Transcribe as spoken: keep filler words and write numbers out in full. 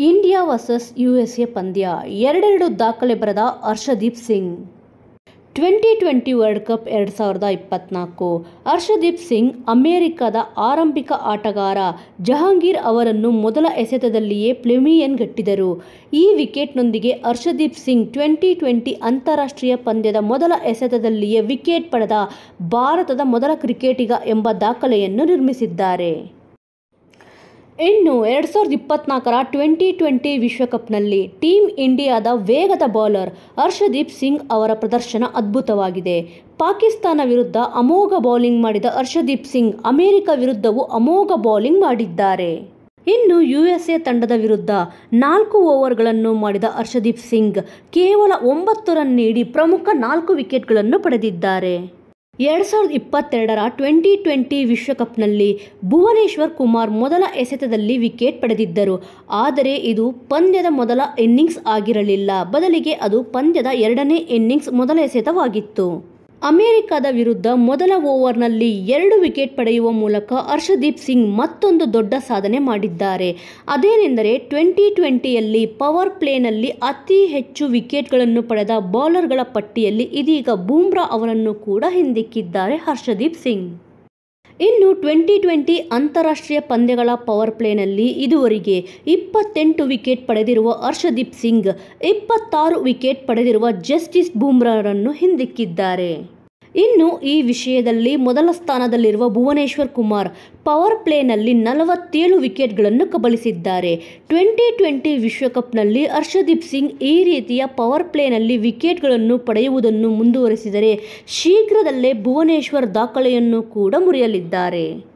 India versus U S A ಪಂದ್ಯ ಎರಡೆರಡು ದಾಖಲೆ ಬರೆದ Harshdeep Singh. Twenty twenty world cup ಎರಡು ಸಾವಿರದ ಇಪ್ಪತ್ನಾಲ್ಕು. ಹರ್ಷದೀಪ್ ಸಿಂಗ್ ಅಮೆರಿಕದ ಆರಂಭಿಕ ಆಟಗಾರ ಜಹಾಂಗೀರ್ ಅವರನ್ನು ಮೊದಲ ಎಸೆತದಲ್ಲಿಯೇ ಪ್ಲೆಮಿಯನ್ಗಟ್ಟಿದರು. ಈ ವಿಕೆಟ್ನೊಂದಿಗೆ ಹರ್ಷದೀಪ್ ಸಿಂಗ್ ಟ್ವೆಂಟಿ ಟ್ವೆಂಟಿ ಅಂತಾರಾಷ್ಟ್ರೀಯ ಪಂದ್ಯದ ಮೊದಲ ಎಸೆತದಲ್ಲಿಯೇ ವಿಕೆಟ್ ಪಡೆದ ಭಾರತದ ಮೊದಲ ಕ್ರಿಕೆಟಿಗ ಎಂಬ ದಾಖಲೆಯನ್ನು ನಿರ್ಮಿಸಿದ್ದಾರೆ. ಇನ್ನು ಎರಡು ಸಾವಿರದ ಇಪ್ಪತ್ನಾಲ್ಕರ ಟ್ವೆಂಟಿ ಟ್ವೆಂಟಿ ವಿಶ್ವಕಪ್ನಲ್ಲಿ ಟೀಮ್ ಇಂಡಿಯಾದ ವೇಗದ ಬೌಲರ್ ಹರ್ಷದೀಪ್ ಸಿಂಗ್ ಅವರ ಪ್ರದರ್ಶನ ಅದ್ಭುತವಾಗಿದೆ. ಪಾಕಿಸ್ತಾನ ವಿರುದ್ಧ ಅಮೋಘ ಬೌಲಿಂಗ್ ಮಾಡಿದ ಹರ್ಷದೀಪ್ ಸಿಂಗ್ ಅಮೆರಿಕ ವಿರುದ್ಧವೂ ಅಮೋಘ ಬೌಲಿಂಗ್ ಮಾಡಿದ್ದಾರೆ. ಇನ್ನು ಯು ಎಸ್ ಎ ತಂಡದ ವಿರುದ್ಧ ನಾಲ್ಕು ಓವರ್ಗಳನ್ನು ಮಾಡಿದ ಹರ್ಷದೀಪ್ ಸಿಂಗ್ ಕೇವಲ ಒಂಬತ್ತು ರನ್ ನೀಡಿ ಪ್ರಮುಖ ನಾಲ್ಕು ವಿಕೆಟ್ಗಳನ್ನು ಪಡೆದಿದ್ದಾರೆ. ಎರಡು ಸಾವಿರದ ಇಪ್ಪತ್ತೆರಡರ ಟ್ವೆಂಟಿ ಟ್ವೆಂಟಿ ವಿಶ್ವಕಪ್ನಲ್ಲಿ ಭುವನೇಶ್ವರ್ ಕುಮಾರ್ ಮೊದಲ ಎಸೆತದಲ್ಲಿ ವಿಕೆಟ್ ಪಡೆದಿದ್ದರು. ಆದರೆ ಇದು ಪಂದ್ಯದ ಮೊದಲ ಇನ್ನಿಂಗ್ಸ್ ಆಗಿರಲಿಲ್ಲ, ಬದಲಿಗೆ ಅದು ಪಂದ್ಯದ ಎರಡನೇ ಇನ್ನಿಂಗ್ಸ್ ಮೊದಲ ಎಸೆತವಾಗಿತ್ತು. ಅಮೆರಿಕದ ವಿರುದ್ಧ ಮೊದಲ ಓವರ್ನಲ್ಲಿ ಎರಡು ವಿಕೆಟ್ ಪಡೆಯುವ ಮೂಲಕ ಹರ್ಷದೀಪ್ ಸಿಂಗ್ ಮತ್ತೊಂದು ದೊಡ್ಡ ಸಾಧನೆ ಮಾಡಿದ್ದಾರೆ. ಅದೇನೆಂದರೆ ಟ್ವೆಂಟಿ ಟ್ವೆಂಟಿಯಲ್ಲಿ ಪವರ್ ಪ್ಲೇನಲ್ಲಿ ಅತಿ ಹೆಚ್ಚು ವಿಕೆಟ್ಗಳನ್ನು ಪಡೆದ ಬೌಲರ್ಗಳ ಪಟ್ಟಿಯಲ್ಲಿ ಇದೀಗ ಬೂಮ್ರಾ ಅವರನ್ನು ಕೂಡ ಹಿಂದಿಕ್ಕಿದ್ದಾರೆ ಹರ್ಷದೀಪ್ ಸಿಂಗ್. ಇನ್ನು ಟ್ವೆಂಟಿ ಟ್ವೆಂಟಿ ಅಂತಾರಾಷ್ಟ್ರೀಯ ಪಂದ್ಯಗಳ ಪವರ್ ಪ್ಲೇನಲ್ಲಿ ಇದುವರೆಗೆ ಇಪ್ಪತ್ತೆಂಟು ವಿಕೆಟ್ ಪಡೆದಿರುವ ಹರ್ಷದೀಪ್ ಸಿಂಗ್ ಇಪ್ಪತ್ತಾರು ವಿಕೆಟ್ ಪಡೆದಿರುವ ಜಸ್ಪ್ರೀತ್ ಬೂಮ್ರಾರನ್ನು ಹಿಂದಿಕ್ಕಿದ್ದಾರೆ. ಇನ್ನು ಈ ವಿಷಯದಲ್ಲಿ ಮೊದಲ ಸ್ಥಾನದಲ್ಲಿರುವ ಭುವನೇಶ್ವರ್ ಕುಮಾರ್ ಪವರ್ ಪ್ಲೇನಲ್ಲಿ ನಲವತ್ತೇಳು ವಿಕೆಟ್ಗಳನ್ನು ಕಬಳಿಸಿದ್ದಾರೆ. ಟ್ವೆಂಟಿ ಟ್ವೆಂಟಿ ವಿಶ್ವಕಪ್ನಲ್ಲಿ ಹರ್ಷದೀಪ್ ಸಿಂಗ್ ಈ ರೀತಿಯ ಪವರ್ ಪ್ಲೇನಲ್ಲಿ ವಿಕೆಟ್ಗಳನ್ನು ಪಡೆಯುವುದನ್ನು ಮುಂದುವರಿಸಿದರೆ ಶೀಘ್ರದಲ್ಲೇ ಭುವನೇಶ್ವರ್ ದಾಖಲೆಯನ್ನು ಕೂಡ ಮುರಿಯಲಿದ್ದಾರೆ.